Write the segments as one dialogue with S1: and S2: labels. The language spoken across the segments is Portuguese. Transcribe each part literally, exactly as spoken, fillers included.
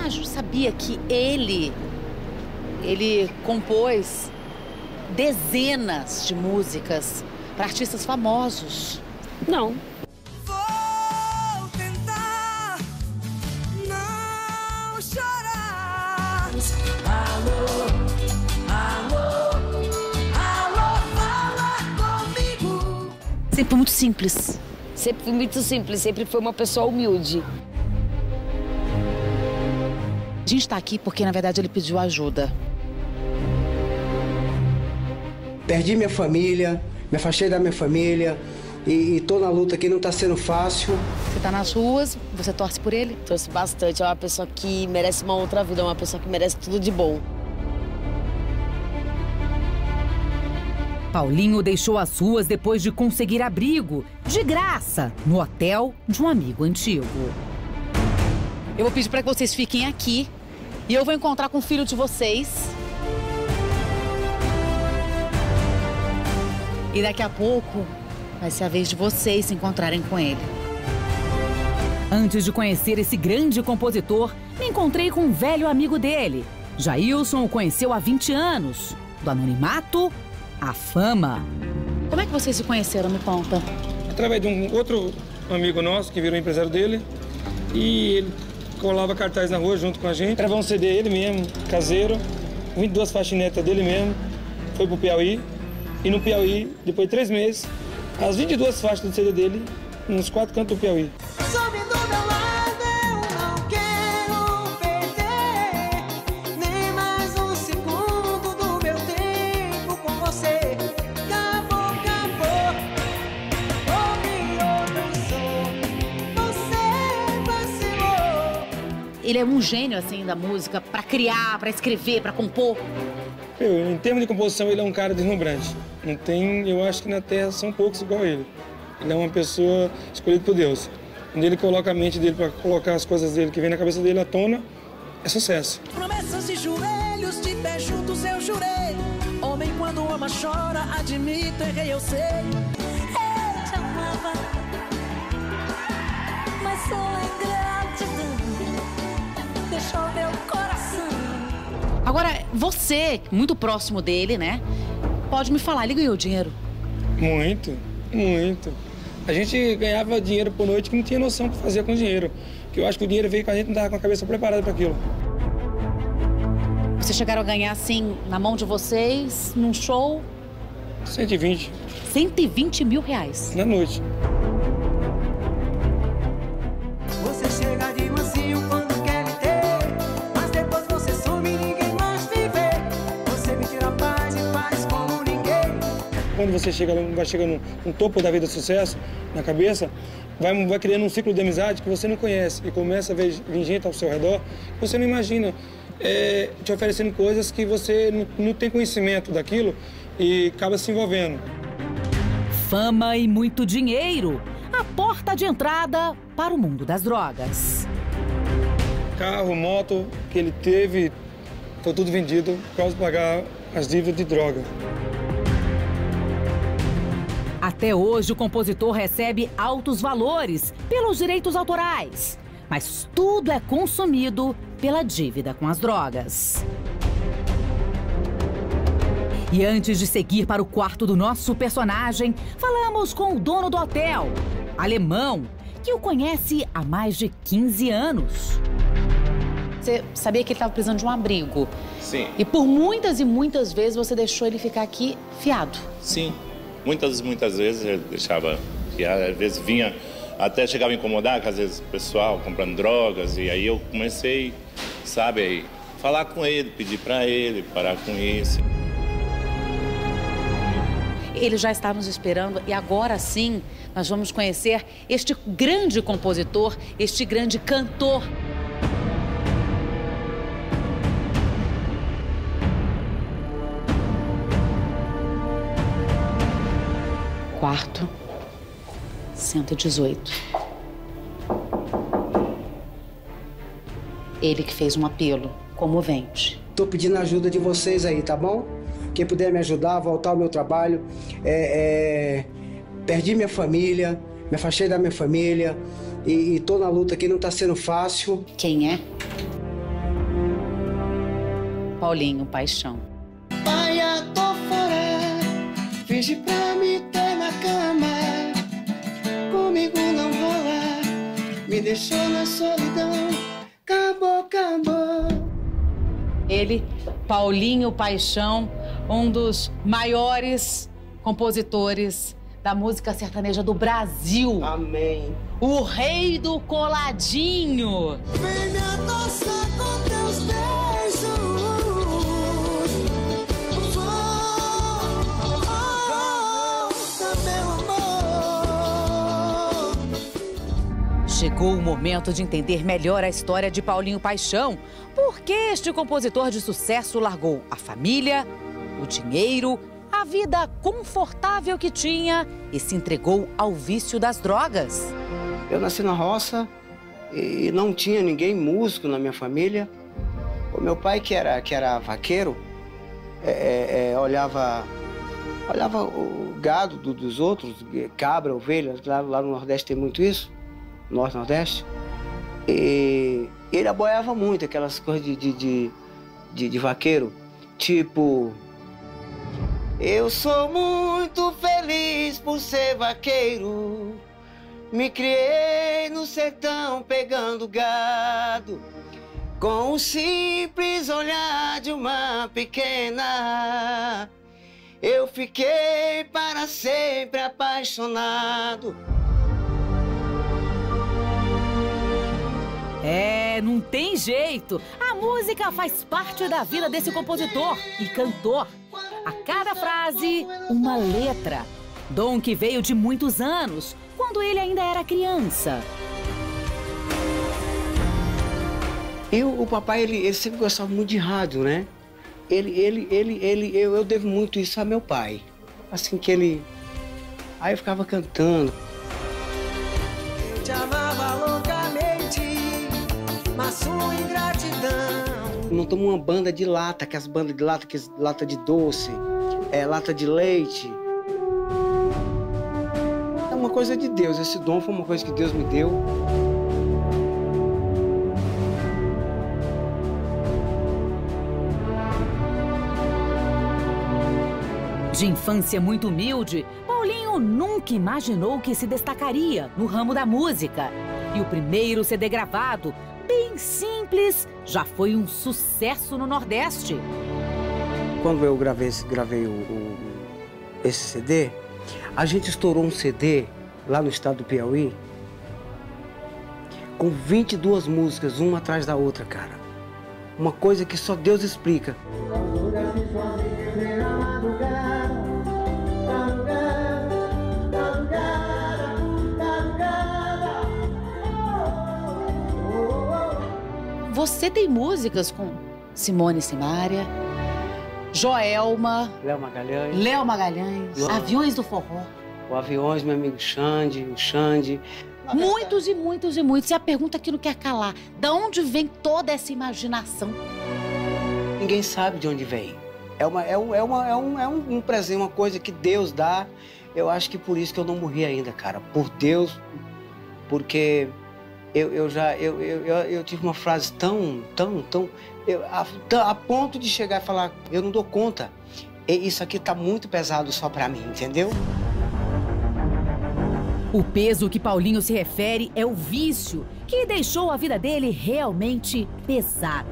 S1: Maju, sabia que ele, ele compôs dezenas de músicas para artistas famosos?
S2: Não.
S3: Vou tentar não chorar. Alô, alô, alô, fala comigo.
S1: Sempre foi muito simples.
S2: Sempre foi muito simples, sempre foi uma pessoa humilde.
S1: A gente tá aqui porque, na verdade, ele pediu ajuda.
S4: Perdi minha família, me afastei da minha família e, e tô na luta aqui, não tá sendo fácil.
S1: Você tá nas ruas, você torce por ele?
S2: Torço bastante, é uma pessoa que merece uma outra vida, é uma pessoa que merece tudo de bom.
S5: Paulinho deixou as ruas depois de conseguir abrigo, de graça, no hotel de um amigo antigo.
S1: Eu vou pedir para que vocês fiquem aqui e eu vou encontrar com o filho de vocês. E daqui a pouco vai ser a vez de vocês se encontrarem com ele.
S5: Antes de conhecer esse grande compositor, me encontrei com um velho amigo dele. Jailson o conheceu há vinte anos. Do anonimato à fama.
S1: Como é que vocês se conheceram, me conta?
S6: Através de um outro amigo nosso que virou empresário dele. E ele colava cartaz na rua junto com a gente. Gravou um C D ele mesmo, caseiro. vinte e duas faxinetas dele mesmo. Foi pro Piauí. E no Piauí, depois de três meses, as vinte e duas faixas do C D dele, nos quatro cantos do Piauí.
S3: Some do meu lado, eu não quero perder nem mais um segundo do meu tempo com você. Acabou, acabou, ouvi outro som, você vacilou.
S1: Ele é um gênio, assim, da música, para criar, para escrever, para compor.
S6: Eu, em termos de composição, ele é um cara deslumbrante. Não tem, eu acho que na Terra são poucos igual a ele. Ele é uma pessoa escolhida por Deus. Quando ele coloca a mente dele para colocar as coisas dele que vem na cabeça dele à tona, é sucesso.
S3: Promessas de joelhos, de pé juntos eu jurei. Homem quando ama chora, admito, errei, eu sei.
S7: Eu te amava, mas sua ingratidão deixou meu coração.
S1: Agora, você, muito próximo dele, né? Pode me falar, ele ganhou dinheiro?
S6: Muito, muito. A gente ganhava dinheiro por noite que não tinha noção do que fazer com o dinheiro. Porque eu acho que o dinheiro veio com a gente, não estava com a cabeça preparada para aquilo.
S1: Vocês chegaram a ganhar, assim, na mão de vocês, num show?
S6: cento e vinte.
S1: cento e vinte mil reais.
S6: Na noite.
S3: Você chega de mansinho quando quer me ter, mas depois você some e ninguém mais me vê. Você me tira a paz e faz como ninguém.
S6: Quando você chega, vai chegando no topo da vida de sucesso, na cabeça, vai, vai criando um ciclo de amizade que você não conhece. E começa a ver vir gente ao seu redor que você não imagina, é, te oferecendo coisas que você não, não tem conhecimento daquilo e acaba se envolvendo.
S5: Fama e muito dinheiro. A porta de entrada para o mundo das drogas.
S6: Carro, moto que ele teve, foi tudo vendido por causa de pagar as dívidas de droga.
S5: Até hoje, o compositor recebe altos valores pelos direitos autorais. Mas tudo é consumido pela dívida com as drogas. E antes de seguir para o quarto do nosso personagem, falamos com o dono do hotel, alemão, que o conhece há mais de quinze anos.
S1: Você sabia que ele estava precisando de um abrigo?
S8: Sim.
S1: E por muitas e muitas vezes você deixou ele ficar aqui fiado.
S8: Sim. Muitas, muitas vezes ele deixava fiado, às vezes vinha, até chegava a incomodar, que às vezes o pessoal comprando drogas, e aí eu comecei, sabe, aí, falar com ele, pedir para ele parar com isso.
S1: Ele já está nos esperando e agora sim nós vamos conhecer este grande compositor, este grande cantor. Quarto cento e dezoito. Ele que fez um apelo comovente.
S4: Tô pedindo a ajuda de vocês aí, tá bom? Quem puder me ajudar a voltar ao meu trabalho. É, é... Perdi minha família, me afastei da minha família e, e tô na luta aqui, não tá sendo fácil.
S1: Quem é? Paulinho Paixão.
S3: Paia, tô fora, finge pra me ter na cama. Comigo não rola, me deixou na solidão. Acabou, acabou.
S1: Ele, Paulinho Paixão, um dos maiores compositores da música sertaneja do Brasil.
S4: Amém.
S1: O rei do coladinho.
S3: Vem me adoçar com teus beijos. Volta, meu amor.
S1: Chegou o momento de entender melhor a história de Paulinho Paixão. Por que este compositor de sucesso largou a família, o dinheiro, a vida confortável que tinha e se entregou ao vício das drogas?
S4: Eu nasci na roça e não tinha ninguém músico na minha família. O meu pai, que era, que era vaqueiro, é, é, olhava, olhava o gado do, dos outros, cabra, ovelha. Lá, lá no Nordeste tem muito isso, Norte Nordeste. E ele aboiava muito aquelas coisas de, de, de, de, de vaqueiro, tipo... Eu sou muito feliz por ser vaqueiro. Me criei no sertão pegando gado, com o simples olhar de uma pequena. Eu fiquei para sempre apaixonado.
S5: É, não tem jeito. A música faz parte da vida desse compositor e cantor. A cada frase, uma letra. Dom que veio de muitos anos, quando ele ainda era criança.
S4: E o, o papai, ele, ele sempre gostava muito de rádio, né? Ele, ele, ele, ele, eu, eu devo muito isso a meu pai. Assim que ele... Aí eu ficava cantando.
S3: Eu te amava loucamente, mas sua ingratidão.
S4: Montamos uma banda de lata, que as bandas de lata, que é lata de doce, é, lata de leite. É uma coisa de Deus, esse dom foi uma coisa que Deus me deu.
S5: De infância muito humilde, Paulinho nunca imaginou que se destacaria no ramo da música. E o primeiro C D gravado, bem simples, já foi um sucesso no Nordeste.
S4: Quando eu gravei, gravei o, o, esse C D, a gente estourou um C D lá no estado do Piauí com vinte e duas músicas, uma atrás da outra, cara. Uma coisa que só Deus explica.
S1: Você tem músicas com Simone e Simaria, Joelma,
S4: Léo Magalhães.
S1: Léo Magalhães,
S4: Uau.
S1: Aviões do Forró.
S4: O Aviões, meu amigo Xande, o Xande.
S1: Muitos e muitos e muitos. E a pergunta que não quer calar, da onde vem toda essa imaginação?
S4: Ninguém sabe de onde vem. É, uma, é, um, é, uma, é, um, é um, um presente, uma coisa que Deus dá. Eu acho que por isso que eu não morri ainda, cara. Por Deus, porque eu, eu já eu, eu, eu, eu tive uma frase tão, tão, tão... Eu, a, a ponto de chegar e falar, eu não dou conta. E isso aqui tá muito pesado só pra mim, entendeu?
S5: O peso que Paulinho se refere é o vício, que deixou a vida dele realmente pesada.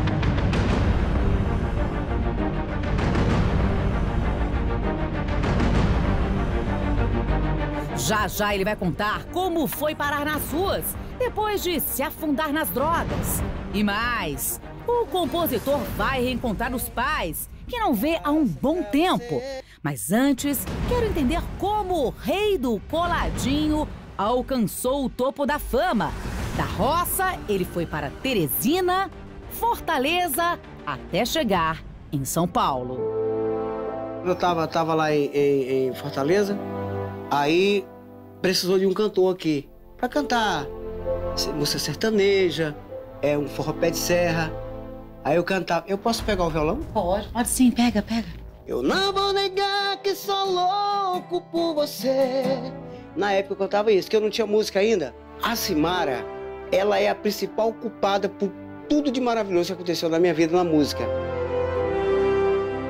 S5: Já já ele vai contar como foi parar nas ruas, depois de se afundar nas drogas. E mais, o compositor vai reencontrar os pais, que não vê há um bom tempo. Mas antes, quero entender como o rei do coladinho alcançou o topo da fama. Da roça, ele foi para Teresina, Fortaleza, até chegar em São Paulo.
S4: Eu tava, tava lá em, em, em Fortaleza, aí precisou de um cantor aqui pra cantar música sertaneja, é um forró pé de serra. Aí eu cantava. Eu posso pegar o violão?
S1: Pode, pode sim, pega, pega.
S4: Eu não vou negar que sou louco por você. Na época eu cantava isso, que eu não tinha música ainda. A Simara, ela é a principal culpada por tudo de maravilhoso que aconteceu na minha vida na música.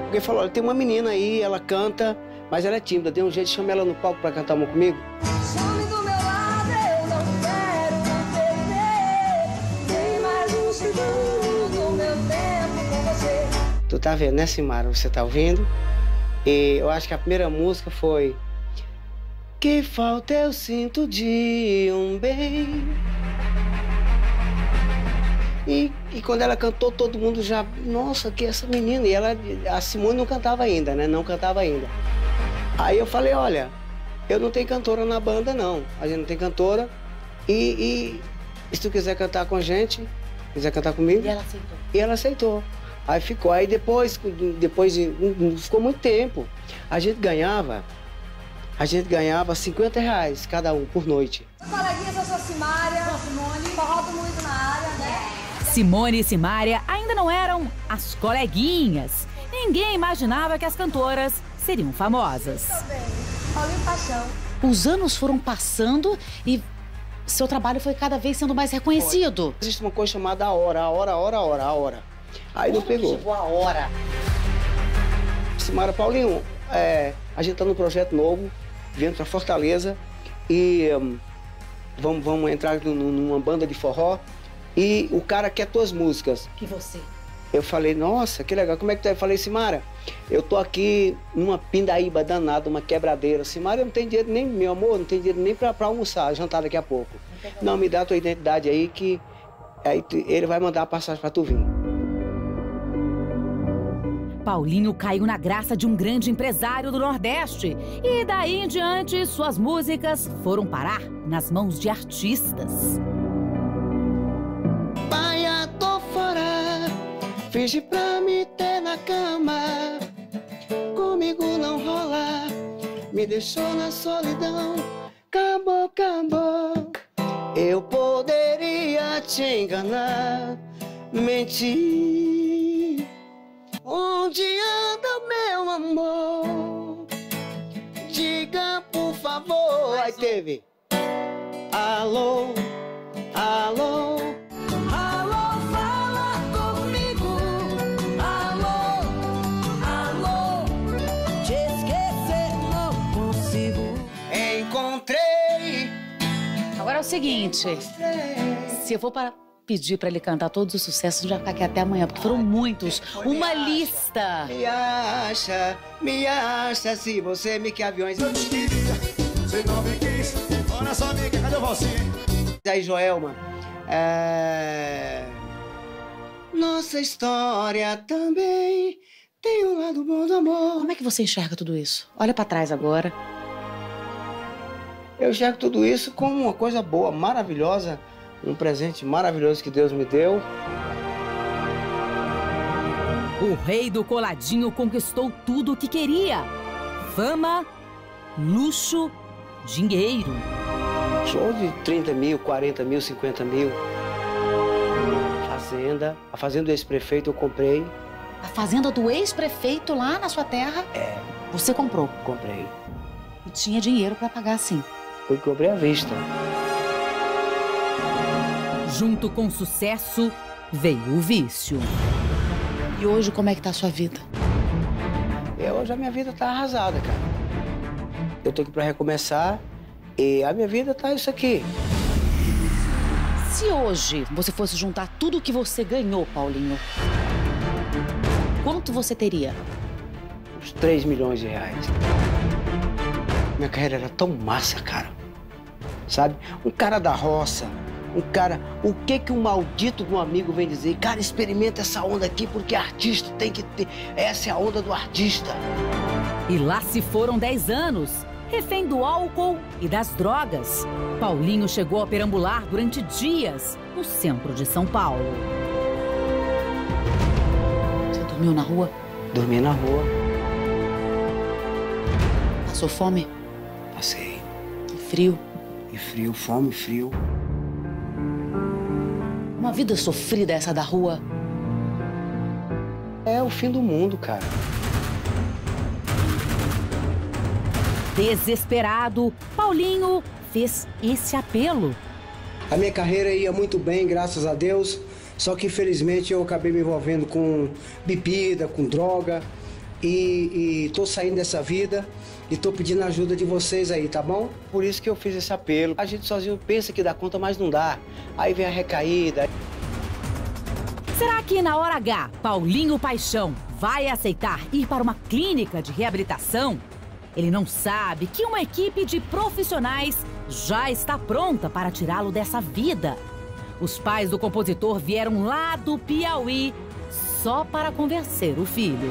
S4: Alguém falou, olha, tem uma menina aí, ela canta, mas ela é tímida, dê um jeito, chama ela no palco pra cantar uma comigo.
S7: Some do meu lado, eu não quero me perder. Tem mais um segundo do meu tempo com você.
S4: Tu tá vendo, né, Simara? Você tá ouvindo? E eu acho que a primeira música foi... Que falta eu sinto de um bem. E, e quando ela cantou, todo mundo já... Nossa, que essa menina... E ela, a Simone não cantava ainda, né? Não cantava ainda. Aí eu falei, olha, eu não tenho cantora na banda, não. A gente não tem cantora. E, e se tu quiser cantar com a gente, quiser cantar comigo...
S1: E ela aceitou?
S4: E ela aceitou. Aí ficou. Aí depois, depois de... Ficou muito tempo. A gente ganhava... A gente ganhava cinquenta reais cada um por noite.
S7: Coleguinhas, eu sou Simária, Simone, rodo muito na área, né?
S5: Simone e Simária ainda não eram as coleguinhas. Ninguém imaginava que as cantoras seriam famosas.
S7: Paulinho Paixão.
S1: Os anos foram passando e seu trabalho foi cada vez sendo mais reconhecido.
S4: Existe uma coisa chamada a hora, a hora, a hora, a hora, a hora. Aí não pegou.
S1: Chegou a hora.
S4: Simara, Paulinho, é, a gente tá num projeto novo, vindo para Fortaleza e um, vamos, vamos entrar numa banda de forró e o cara quer tuas músicas.
S1: E você?
S4: Eu falei, nossa, que legal, como é que tu é? Eu falei, Simara, eu tô aqui numa pindaíba danada, uma quebradeira. Simara, eu não tenho dinheiro nem, meu amor, não tenho dinheiro nem pra, pra almoçar, jantar daqui a pouco. Não, não, me dá a tua identidade aí que aí tu, ele vai mandar a passagem pra tu vir.
S5: Paulinho caiu na graça de um grande empresário do Nordeste. E daí em diante, suas músicas foram parar nas mãos de artistas.
S4: Paia, tô fora, finge pra me ter na cama. Comigo não rola, me deixou na solidão. Acabou, acabou. Eu poderia te enganar, mentir. Onde anda meu amor? Diga por favor. Aí teve. Alô, alô.
S7: Alô, fala comigo. Alô, alô. Te esquecer não consigo.
S4: Encontrei.
S1: Agora é o seguinte, se eu for para pedir para ele cantar todos os sucessos, já ficar aqui até amanhã, porque foram muitos. Uma lista.
S4: Me acha, me acha se você me quer aviões.
S3: Eu te queria, você não me quis. Olha só, amiga, cadê você?
S4: Aí, Joelma, é... nossa história também tem um lado bom do amor.
S1: Como é que você enxerga tudo isso? Olha para trás agora.
S4: Eu enxergo tudo isso como uma coisa boa, maravilhosa, um presente maravilhoso que Deus me deu.
S5: O rei do coladinho conquistou tudo o que queria. Fama, luxo, dinheiro.
S4: Show de trinta mil, quarenta mil, cinquenta mil. Fazenda. A fazenda do ex-prefeito eu comprei.
S1: A fazenda do ex-prefeito lá na sua terra?
S4: É.
S1: Você comprou?
S4: Comprei.
S1: E tinha dinheiro para pagar, sim?
S4: Foi que eu comprei à vista.
S5: Junto com o sucesso, veio o vício.
S1: E hoje, como é que tá a sua vida?
S4: E hoje a minha vida tá arrasada, cara. Eu tô aqui pra recomeçar e a minha vida tá isso aqui.
S1: Se hoje você fosse juntar tudo que você ganhou, Paulinho, quanto você teria?
S4: Uns três milhões de reais. Minha carreira era tão massa, cara. Sabe? Um cara da roça. Um cara, o que que um maldito de um amigo vem dizer? Cara, experimenta essa onda aqui porque artista tem que ter. Essa é a onda do artista.
S5: E lá se foram dez anos, refém do álcool e das drogas. Paulinho chegou a perambular durante dias no centro de São Paulo.
S1: Você dormiu na rua?
S4: Dormi na rua.
S1: Passou fome?
S4: Passei.
S1: E frio?
S4: E frio, fome, frio.
S1: Uma vida sofrida essa da rua?
S4: É o fim do mundo, cara.
S5: Desesperado, Paulinho fez esse apelo.
S9: A minha carreira ia muito bem, graças a Deus, só que infelizmente eu acabei me envolvendo com bebida, com droga, e, e tô saindo dessa vida e tô pedindo a ajuda de vocês aí, tá bom?
S4: Por isso que eu fiz esse apelo. A gente sozinho pensa que dá conta, mas não dá. Aí vem a recaída.
S5: Será que na hora H, Paulinho Paixão vai aceitar ir para uma clínica de reabilitação? Ele não sabe que uma equipe de profissionais já está pronta para tirá-lo dessa vida. Os pais do compositor vieram lá do Piauí só para convencer o filho.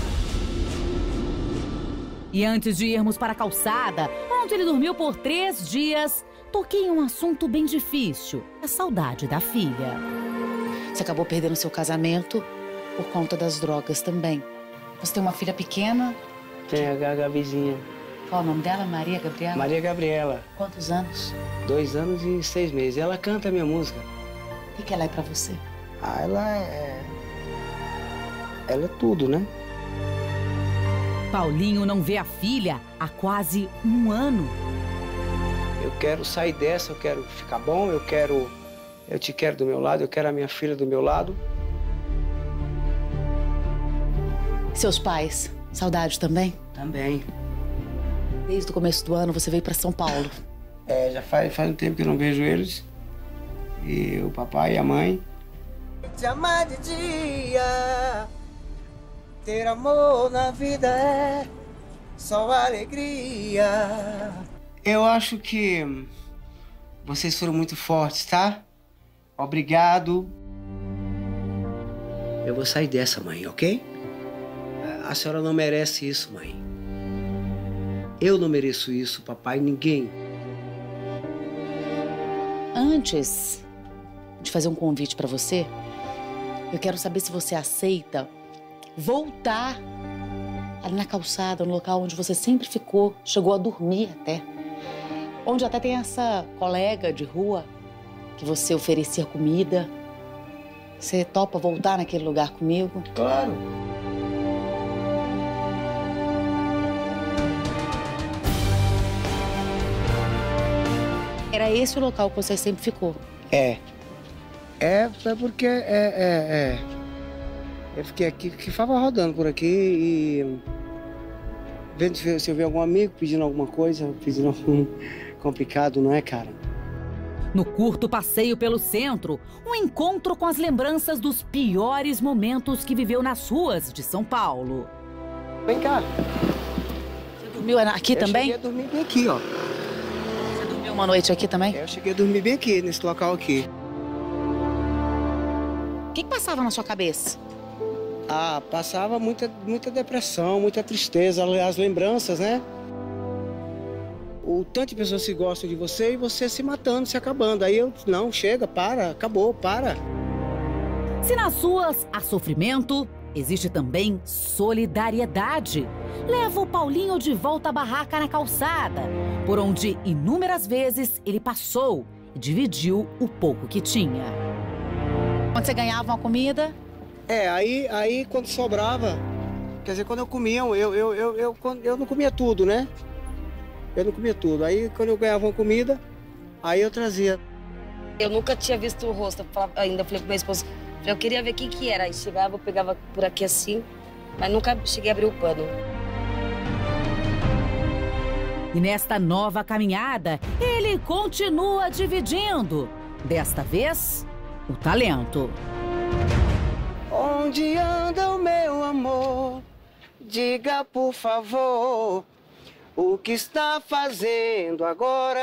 S5: E antes de irmos para a calçada, onde ele dormiu por três dias, toquei em um assunto bem difícil, a saudade da filha.
S1: Você acabou perdendo seu casamento por conta das drogas também. Você tem uma filha pequena?
S4: Tem a Gabizinha.
S1: Qual o nome dela? Maria Gabriela?
S4: Maria Gabriela.
S1: Quantos anos?
S4: Dois anos e seis meses. Ela canta a minha música.
S1: O que ela é pra você?
S4: Ah, ela é... Ela é tudo, né?
S5: Paulinho não vê a filha há quase um ano.
S4: Eu quero sair dessa, eu quero ficar bom, eu quero... Eu te quero do meu lado, eu quero a minha filha do meu lado.
S1: Seus pais, saudade também?
S4: Também.
S1: Desde o começo do ano você veio pra São Paulo.
S4: É, já faz, faz um tempo que eu não vejo eles. E o papai e a mãe. Te amar de dia, ter amor na vida é só alegria. Eu acho que vocês foram muito fortes, tá? Obrigado. Eu vou sair dessa, mãe, ok? A senhora não merece isso, mãe. Eu não mereço isso, papai, ninguém.
S1: Antes de fazer um convite pra você, eu quero saber se você aceita voltar ali na calçada, no local onde você sempre ficou, chegou a dormir até. Onde até tem essa colega de rua que você oferecia comida. Você topa voltar naquele lugar comigo?
S4: Claro.
S1: Era esse o local que você sempre ficou?
S4: É. É, é porque é, é, é. Eu fiquei aqui, que ficava rodando por aqui e vendo se eu ver algum amigo pedindo alguma coisa, pedindo algum complicado, não é, cara?
S5: No curto passeio pelo centro, um encontro com as lembranças dos piores momentos que viveu nas ruas de São Paulo.
S4: Vem cá.
S1: Você dormiu aqui
S4: eu
S1: também?
S4: Eu cheguei a dormir bem aqui, ó.
S1: Você dormiu uma noite aqui também?
S4: Eu cheguei a dormir bem aqui, nesse local aqui.
S1: O que, que passava na sua cabeça?
S4: Ah, passava muita, muita depressão, muita tristeza, as lembranças, né? O tanto de pessoas que gostam de você e você se matando, se acabando. Aí eu, não, chega, para, acabou, para.
S5: Se nas ruas há sofrimento, existe também solidariedade. Leva o Paulinho de volta à barraca na calçada, por onde inúmeras vezes ele passou e dividiu o pouco que tinha.
S1: Quando você ganhava uma comida?
S4: É, aí, aí quando sobrava, quer dizer, quando eu comia, eu, eu, eu, eu, eu, eu não comia tudo, né? Eu não comia tudo. Aí, quando eu ganhava uma comida, aí eu trazia.
S2: Eu nunca tinha visto o rosto. Eu falava, ainda falei pro meu esposo, eu queria ver o que que era. Aí chegava, eu pegava por aqui assim, mas nunca cheguei a abrir o pano.
S5: E nesta nova caminhada, ele continua dividindo. Desta vez, o talento.
S4: Onde anda o meu amor? Diga, por favor. O que está fazendo agora?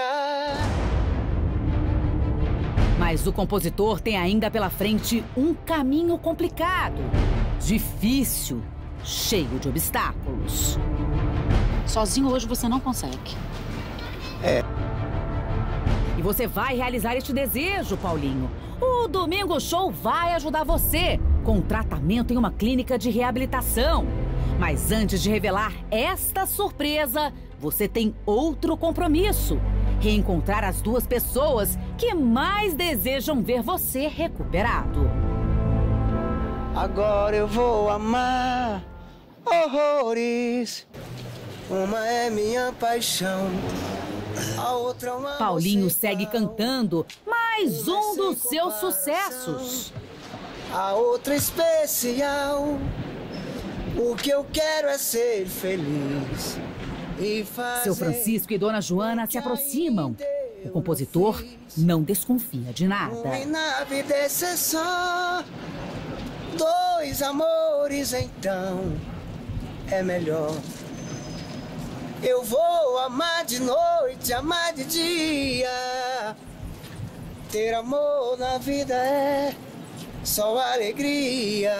S5: Mas o compositor tem ainda pela frente um caminho complicado, difícil, cheio de obstáculos.
S1: Sozinho hoje você não consegue.
S4: É.
S5: E você vai realizar este desejo, Paulinho. O Domingo Show vai ajudar você com tratamento em uma clínica de reabilitação. Mas antes de revelar esta surpresa, você tem outro compromisso. Reencontrar as duas pessoas que mais desejam ver você recuperado.
S4: Agora eu vou amar horrores. Uma é minha paixão, a outra é uma...
S5: Paulinho segue cantando mais um dos seus sucessos.
S4: A outra especial. O que eu quero é ser feliz e fazer.
S5: Seu Francisco e Dona Joana se aproximam. O compositor não desconfia de nada.
S4: E na vida esse é só dois amores, então é melhor. Eu vou amar de noite, amar de dia. Ter amor na vida é só alegria.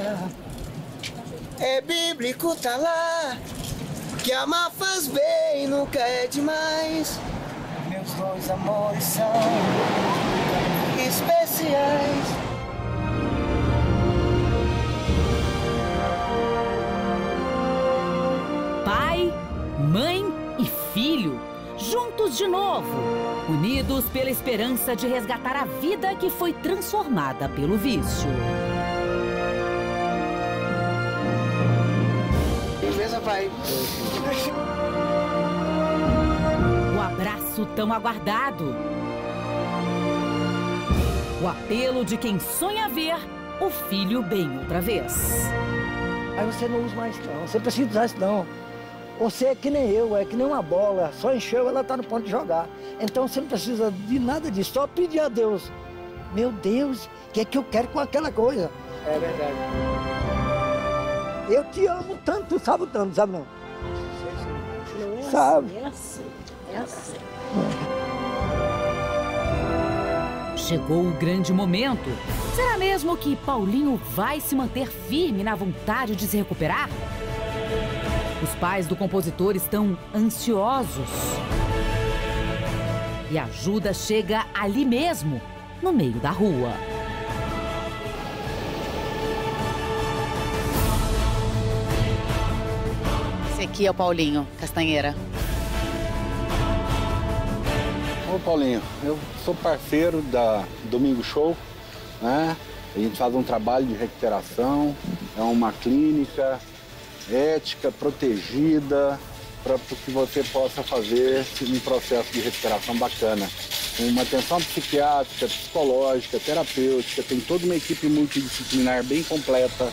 S4: É bíblico, tá lá, que amar faz bem, nunca é demais. Meus dois amores são especiais.
S5: Pai, mãe e filho, juntos de novo, unidos pela esperança de resgatar a vida que foi transformada pelo vício.
S4: Beleza, pai.
S5: O abraço tão aguardado. O apelo de quem sonha ver o filho bem outra vez.
S10: Aí você não usa mais não, você precisa usar isso não. Você é que nem eu, é que nem uma bola, só encheu, ela está no ponto de jogar. Então você não precisa de nada disso, só pedir a Deus. Meu Deus, o que é que eu quero com aquela coisa?
S4: É verdade.
S10: Eu te amo tanto, tu sabe o tanto, sabe não?
S2: Não é
S10: Sabe?
S2: assim, é assim, é assim.
S5: Chegou o grande momento. Será mesmo que Paulinho vai se manter firme na vontade de se recuperar? Os pais do compositor estão ansiosos. E a ajuda chega ali mesmo, no meio da rua.
S1: Esse aqui é o Paulinho Castanheira.
S11: Ô Paulinho, eu sou parceiro da Domingo Show, né? A gente faz um trabalho de recuperação, é uma clínica ética, protegida, para que você possa fazer um processo de recuperação bacana. Uma atenção psiquiátrica, psicológica, terapêutica, tem toda uma equipe multidisciplinar bem completa.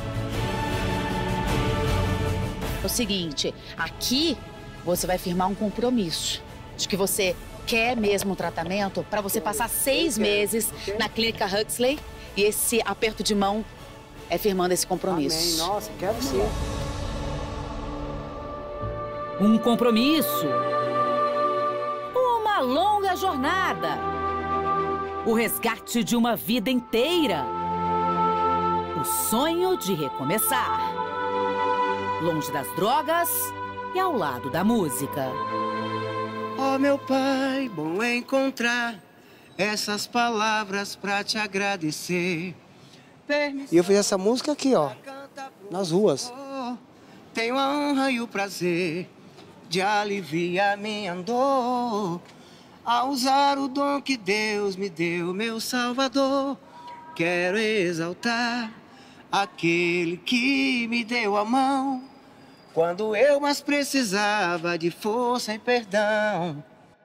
S1: É o seguinte, aqui você vai firmar um compromisso de que você quer mesmo o tratamento para você passar seis meses na clínica Huxley e esse aperto de mão é firmando esse compromisso.
S4: Amém. Nossa, quero sim.
S5: Um compromisso. Uma longa jornada. O resgate de uma vida inteira. O sonho de recomeçar. Longe das drogas e ao lado da música.
S4: Oh, meu pai, bom encontrar essas palavras pra te agradecer. E eu fiz essa música aqui, ó, nas ruas. Tenho a honra e o prazer de aliviar minha dor, a usar o dom que Deus me deu, meu Salvador. Quero exaltar aquele que me deu a mão quando eu mais precisava de força e perdão.